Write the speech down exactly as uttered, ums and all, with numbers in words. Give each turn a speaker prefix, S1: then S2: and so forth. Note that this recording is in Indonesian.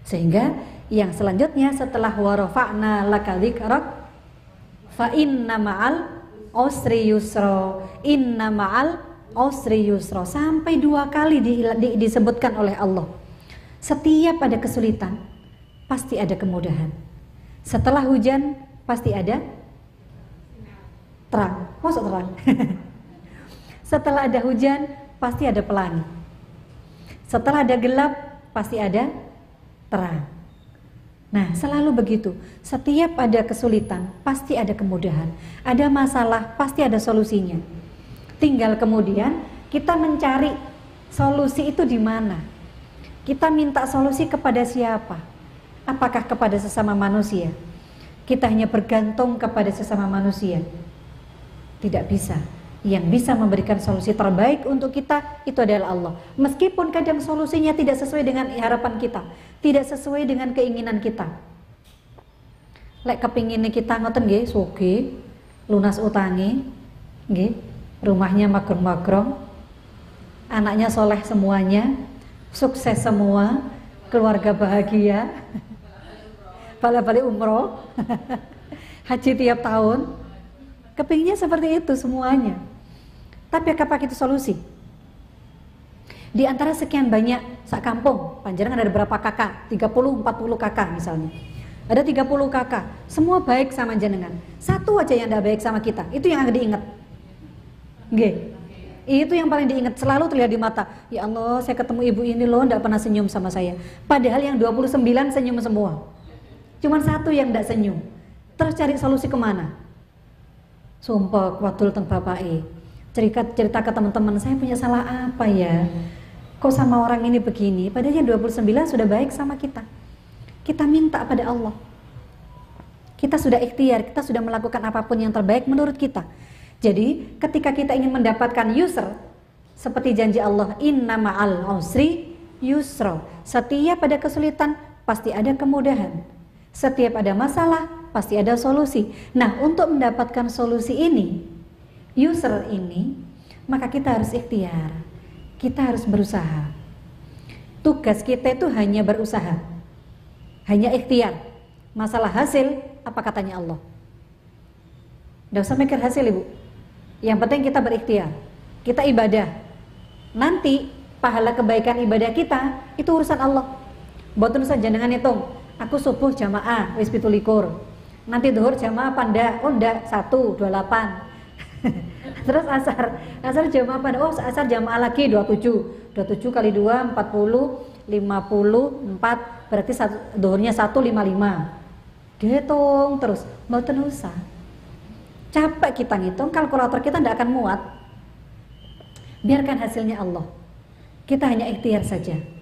S1: Sehingga yang selanjutnya setelah wa rafa'na laka dzikrak fa inna ma'al usri yusra, inna ma'al usri yusra, sampai dua kali di, di, disebutkan oleh Allah. Setiap ada kesulitan pasti ada kemudahan. Setelah hujan pasti ada terang. Maksud terang. Setelah ada hujan pasti ada pelangi. Setelah ada gelap pasti ada terang. Nah, selalu begitu. Setiap ada kesulitan pasti ada kemudahan. Ada masalah pasti ada solusinya. Tinggal kemudian kita mencari solusi itu di mana. Kita minta solusi kepada siapa? Apakah kepada sesama manusia? Kita hanya bergantung kepada sesama manusia? Tidak bisa. Yang bisa memberikan solusi terbaik untuk kita itu adalah Allah. Meskipun kadang solusinya tidak sesuai dengan harapan kita, tidak sesuai dengan keinginan kita. Lek kepinginnya kita ngoten nggih, sugih, lunas utangi, nggih, rumahnya magrong-magrong, anaknya soleh semuanya, sukses semua, keluarga bahagia, balik-balik umroh, haji tiap tahun. Kepinginnya seperti itu semuanya. Tapi apakah itu solusi? Di antara sekian banyak sak kampung, panjenengan ada berapa kakak? tiga puluh, empat puluh kakak misalnya. Ada tiga puluh kakak, semua baik sama jenengan. Satu aja yang tidak baik sama kita, itu yang akan diingat. Nggih. Itu yang paling diingat, selalu terlihat di mata. Ya Allah, saya ketemu ibu ini loh, tidak pernah senyum sama saya. Padahal yang dua puluh sembilan senyum semua. Cuman satu yang tidak senyum. Terus cari solusi kemana? Sumpah wadul teng bapake. Cerita, cerita ke teman-teman, saya punya salah apa ya? Kok sama orang ini begini? Padahal yang dua puluh sembilan sudah baik sama kita. Kita minta pada Allah. Kita sudah ikhtiar, kita sudah melakukan apapun yang terbaik menurut kita. Jadi ketika kita ingin mendapatkan yusr, seperti janji Allah, inna ma'al usri yusra. Setiap ada kesulitan pasti ada kemudahan. Setiap ada masalah pasti ada solusi. Nah, untuk mendapatkan solusi ini, yusr ini, maka kita harus ikhtiar. Kita harus berusaha. Tugas kita itu hanya berusaha, hanya ikhtiar. Masalah hasil, apa katanya Allah? Tidak usah mikir hasil, Ibu. Yang penting kita berikhtiar, kita ibadah. Nanti pahala kebaikan ibadah kita itu urusan Allah. Boten saja jangan hitung. Aku subuh jamaah wis pitu likur. Nanti duhur jamaah apa ndak? Oh ndak, satu, dua delapan. Terus asar, asar jamaah apa? Oh asar jamaah lagi dua puluh tujuh. dua puluh tujuh kali dua, empat puluh, lima puluh empat, berarti satu, duhurnya satu, lima puluh lima. Dihitung terus, mboten usah. Capek kita ngitung, kalkulator kita tidak akan muat. Biarkan hasilnya Allah. Kita hanya ikhtiar saja.